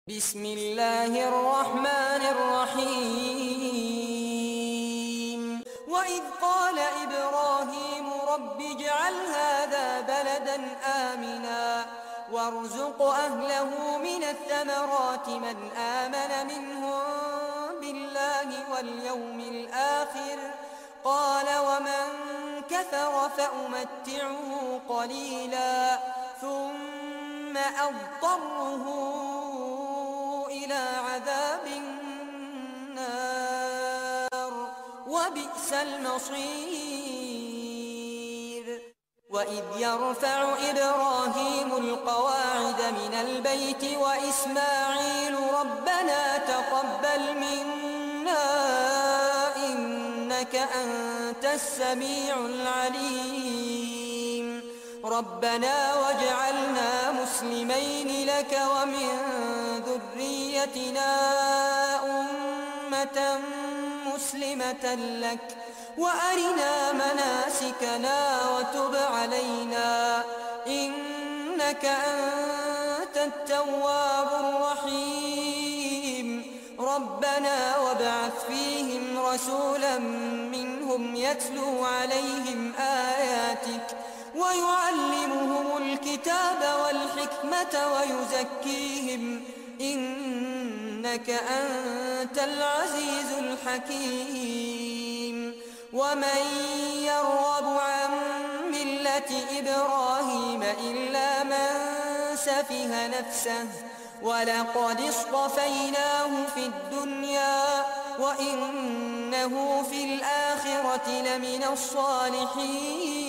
بسم الله الرحمن الرحيم وإذ قال إبراهيم رب اجعل هذا بلدا آمنا وارزق أهله من الثمرات من آمن منهم بالله واليوم الآخر قال ومن كفر فأمتعه قليلا ثم أضطره إلى عذاب النار وبئس المصير وإذ يرفع إبراهيم القواعد من البيت وإسماعيل ربنا تقبل منا إنك أنت السميع العليم ربنا واجعلنا مسلمين لك ومن ذريتنا أمة مسلمة لك وأرنا مناسكنا وتب علينا إنك أنت التواب الرحيم ربنا وابعث فيهم رسولا منهم يتلو عليهم آياتك ويعلمهم الكتاب والحكمة ويزكيهم إنك أنت العزيز الحكيم ومن يرغب عن ملة إبراهيم إلا من سفه نفسه ولقد اصطفيناه في الدنيا وإنه في الآخرة لمن الصالحين